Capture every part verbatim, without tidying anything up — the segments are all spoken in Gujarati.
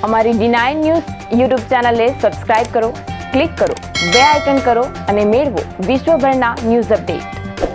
અમારી ડી નાઇન ન્યૂઝ યુટ્યુબ ચેનલને સબસ્ક્રાઇબ કરો, ક્લિક કરો, બે આઇકન કરો અને મેળવો વિશ્વભરના ન્યૂઝ અપડેટ।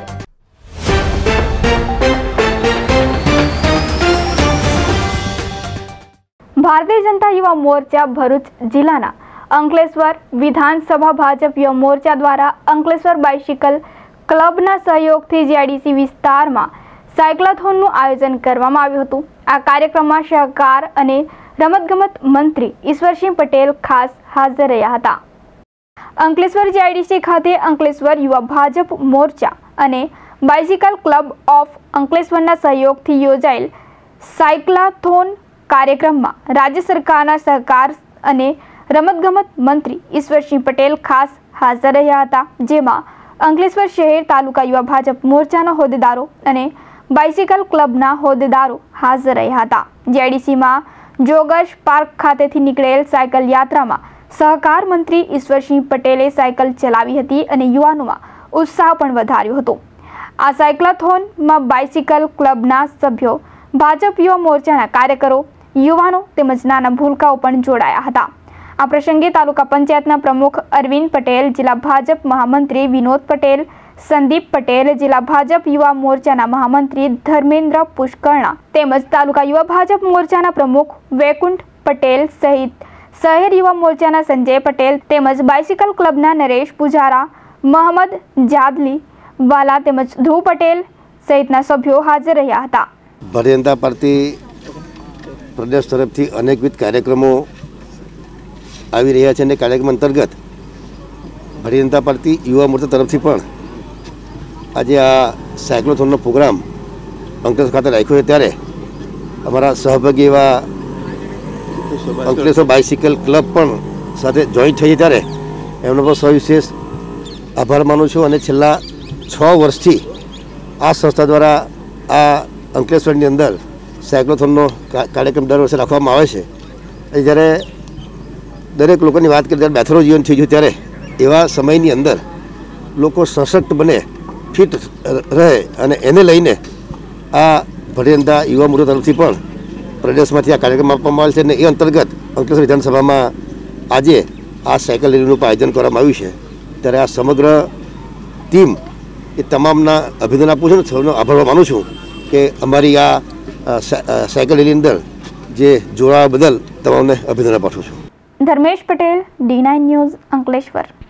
ભારતીય જનતા યુવા મોરચા ભરૂચ જિલ્લાના અંકલેશ્વર વિધાનસભા ભાજપ યુવા મોરચા દ્વારા અંકલેશ્વર બાઇસિકલ ક્લબના સહયોગથી જીઆઈડીસી વિસ્તારમાં સાયક્લોથોનનું આયોજન કરવામાં આવ્યું હતું। આ કાર્યક્રમમાં સહકાર અને રમતગમત મંત્રી ઈશ્વરસિંહ પટેલ ખાસ હાજર રહ્યા હતા। અંકલેશ્વર જીઆઈડીસી ખાતે અંકલેશ્વર યુવા ભાજપ મોરચા અને બાઇસિકલ ક્લબ ઓફ અંકલેશ્વરના સહયોગથી યોજાયેલ સાયક્લોથોન કાર્યક્રમમાં રાજ્ય સરકારના સહકાર અને રમતગમત મંત્રી ઈશ્વરસિંહ પટેલ ખાસ હાજર રહ્યા હતા, જેમાં અંકલેશ્વર શહેર તાલુકા યુવા ભાજપ મોરચાના હોદ્દેદારો અને બાઇસિકલ ક્લબના હોદ્દેદારો હાજર રહ્યા હતા। જીઆઈડીસીમાં જોગર્સ પાર્ક ખાતેથી નીકળેલ સાયકલ યાત્રામાં સહકાર મંત્રી ઈશ્વરસિંહ પટેલે સાયકલ ચલાવી હતી અને યુવાનોમાં ઉત્સાહ પણ વધાર્યો હતો। આ સાયક્લોથોનમાં બાઇસિકલ ક્લબના સભ્યો, ભાજપ યુવા મોરચાના કાર્યકરો, યુવાનો તેમજ નાના ભૂલકાઓ પણ જોડાયા હતા। આ પ્રસંગે તાલુકા પંચાયતના પ્રમુખ અરવિંદ પટેલ, જિલ્લા ભાજપ મહામંત્રી વિનોદ પટેલ, સંદીપ પટેલ, જિલ્લા ભાજપ યુવા મોરચાના મહામંત્રી ધર્મેન્દ્ર પુષ્કરણા તેમજ તાલુકા યુવા ભાજપ મોરચાના પ્રમુખ વૈકુંઠ પટેલ સહિત શહેર યુવા મોરચાના સંજય પટેલ તેમજ બાઇસિકલ ક્લબના નરેશ પુજારા, મોહમ્મદ જાદલી વાલા તેમજ ધ્રુવ પટેલ સહિતના સભ્યો હાજર રહ્યા હતા। ભારતીય જનતા પાર્ટી પ્રદેશ તરફથી અનેકવિધ કાર્યક્રમો આવી રહ્યા છે અને કાર્યક્રમ અંતર્ગત ભારતીય જનતા પાર્ટી યુવા મોરચા તરફથી પણ આજે આ સાયક્લોથોનનો પ્રોગ્રામ અંકલેશ્વર ખાતે રાખ્યો છે, ત્યારે અમારા સહભાગી એવા અંકલેશ્વર બાઇસિકલ ક્લબ પણ સાથે જોઈન્ટ થઈ છે, ત્યારે એમનો પણ સવિશેષ આભાર માનું છું। અને છેલ્લા છ વર્ષથી આ સંસ્થા દ્વારા આ અંકલેશ્વરની અંદર સાયક્લોથોનનો કાર્યક્રમ દર વર્ષે રાખવામાં આવે છે। જ્યારે દરેક લોકોની વાત કરીએ ત્યારે બેથરો જીવન થઈ ગયું, ત્યારે એવા સમયની અંદર લોકો સશક્ત બને, ફિટ રહે અને એને લઈને આ ભારતીય જનતા યુવા મોરચા તરફથી પણ પ્રદેશમાંથી આ કાર્યક્રમ આપવામાં આવે છે અને એ અંતર્ગત અંકલેશ્વર વિધાનસભામાં આજે આ સાયકલ રેલીનું આયોજન કરવામાં આવ્યું છે। ત્યારે આ સમગ્ર ટીમ એ તમામના અભિનંદન આપું છું, સૌનો આભાર માનું છું કે અમારી આ સાયકલ રેલી અંદર જે જોડાવા બદલ તમામને અભિનંદન પાઠવું છું। Dharmesh Patel, D nine news, Ankleshwar.